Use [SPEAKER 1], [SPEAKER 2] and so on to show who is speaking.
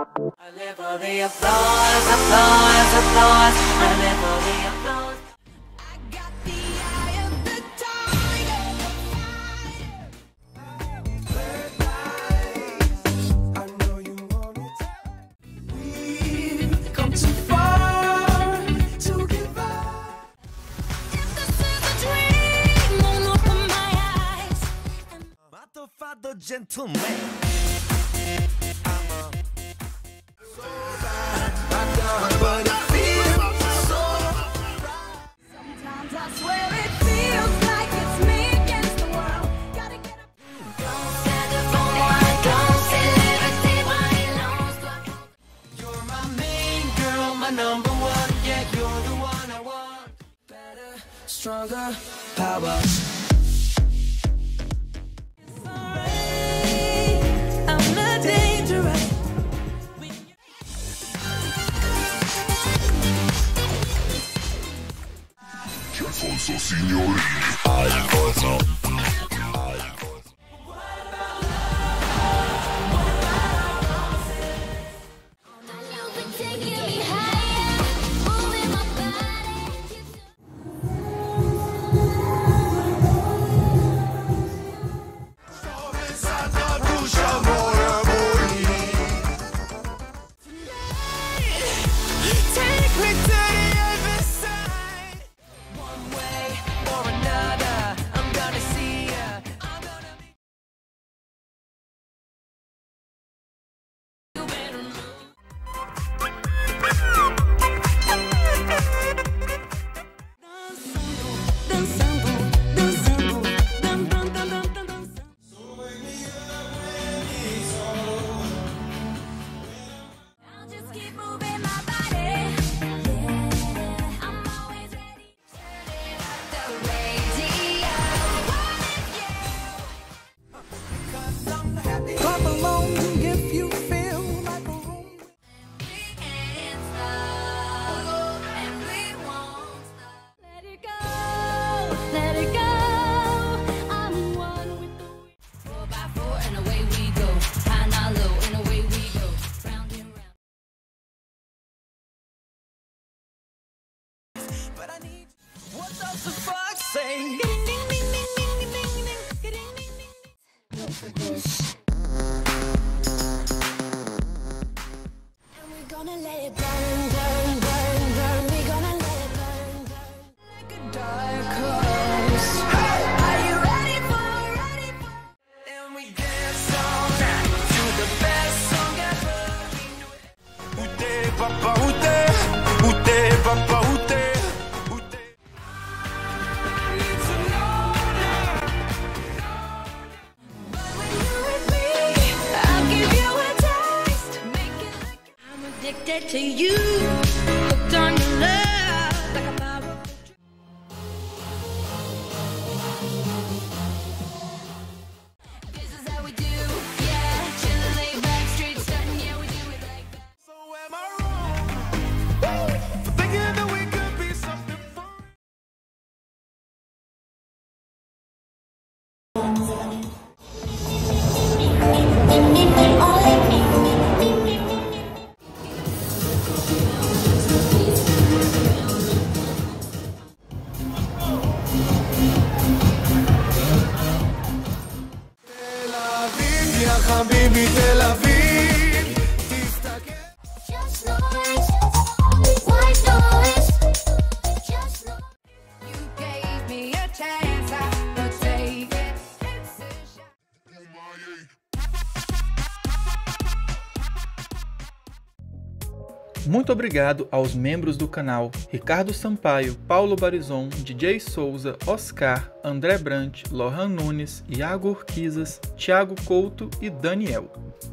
[SPEAKER 1] I live for the applause, applause, applause. I live for the applause. I got the eye of the tiger. I know you want it. We've come too far to give up. If this is a dream, I'll open my eyes.
[SPEAKER 2] Motherfucker gentleman.
[SPEAKER 1] But it feels so right. Sometimes I swear it feels like it's me against the world. Gotta get up. Dançando for moi, danse, liberté, bailons. You're my main girl, my number one. Yeah, you're the one I want. Better, stronger, power. It's alright, I'm not dangerous.
[SPEAKER 3] Alfonso, signorini. Alfonso.
[SPEAKER 1] What does the fox say? And we're gonna let it burn, burn, burn, burn. We're gonna let it burn, burn. Like a dark horse. Are you ready for? And we dance all night to the best song ever.
[SPEAKER 2] Ute, papaoutai, ute, papaoutai.
[SPEAKER 1] Addicted to you, hooked on your love like a power. This is how we do, yeah. Chillin', lay back, straight stuntin', yeah, we do it like that.
[SPEAKER 2] So am I wrong for thinking that we could be something fun? Habibi, Tel Aviv.
[SPEAKER 1] Just noise, white noise. Just noise. You gave me a chance, I would take it. It's a shot.
[SPEAKER 4] Muito obrigado aos membros do canal Ricardo Sampaio, Paulo Barizon, DJ Souza, Oscar, André Brant, Lohan Nunes, Iago Urquizas, Thiago Couto e Daniel.